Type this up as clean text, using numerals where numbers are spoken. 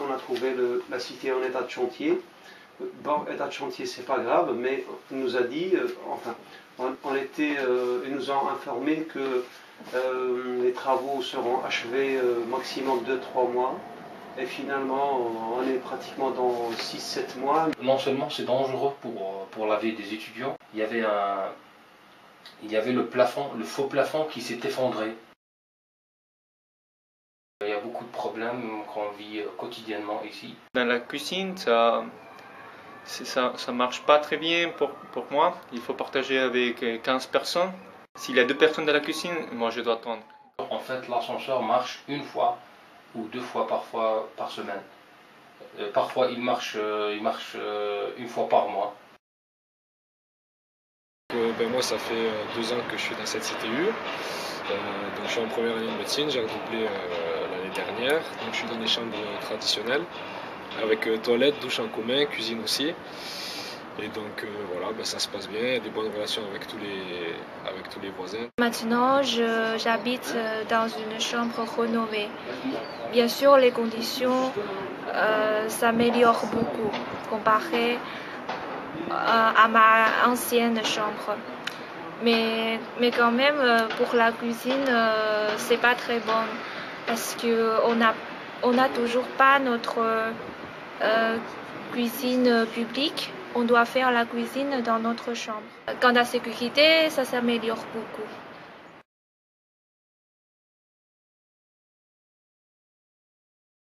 on a trouvé la cité en état de chantier. Bon, état de chantier, c'est pas grave, mais il nous a dit, ils nous ont informé que les travaux seront achevés maximum 2-3 mois. Et finalement, on est pratiquement dans 6-7 mois. Non seulement c'est dangereux pour la vie des étudiants, il y avait le plafond, le faux plafond qui s'est effondré. Il y a beaucoup de problèmes qu'on vit quotidiennement ici. Dans la cuisine, ça marche pas très bien pour moi. Il faut partager avec 15 personnes. S'il y a 2 personnes dans la cuisine, moi je dois attendre. En fait, l'ascenseur marche une fois ou 2 fois parfois par semaine. Parfois, il marche une fois par mois. Moi, ça fait 2 ans que je suis dans cette CTU. Donc, je suis en première année de médecine, j'ai redoublé l'année dernière. Donc, je suis dans des chambres traditionnelles avec toilette, douche en commun, cuisine aussi. Et donc voilà, ça se passe bien, il y a des bonnes relations avec tous les voisins. Maintenant, j'habite dans une chambre rénovée. Bien sûr, les conditions s'améliorent beaucoup comparé à ma ancienne chambre. Mais quand même, pour la cuisine, c'est pas très bon parce qu'on n'a toujours pas notre cuisine publique. On doit faire la cuisine dans notre chambre. Quant à la sécurité, ça s'améliore beaucoup.